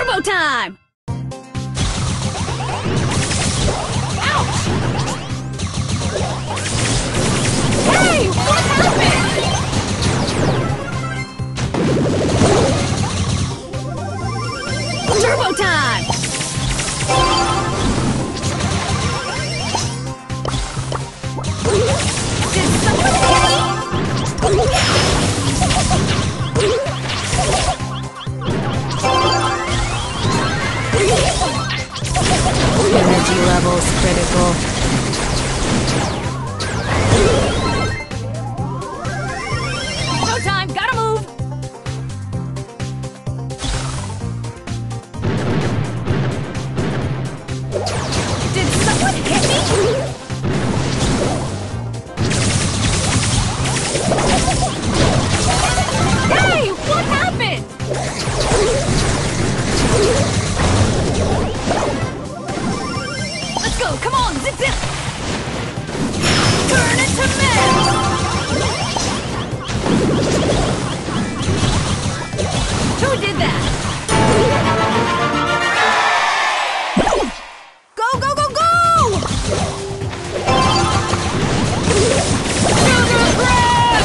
Turbo time! Ouch! Hey! What happened? Turbo time! Did someone hit me? Energy levels critical. Showtime! Gotta move! Did someone hit me? Hey! What happened? Let's go! Come on! Zip zip! Turn it to men! Who did that? Go, go, go, go! Sugar Crash!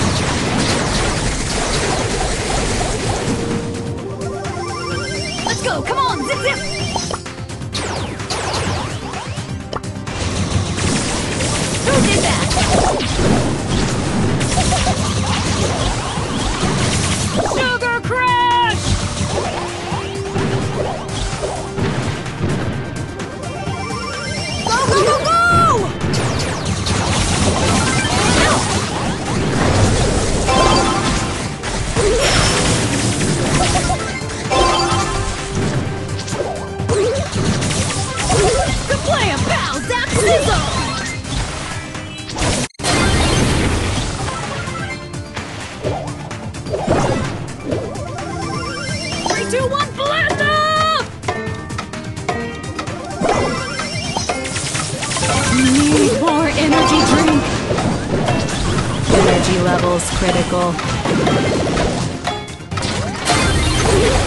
Let's go! Come on! Zip zip! Who did that? Sugar Crash! Go, go, go, go! Kablam! Pow! Zap! Sizzle! 3, 2, 1, blast off! Need more energy drink. Energy levels critical.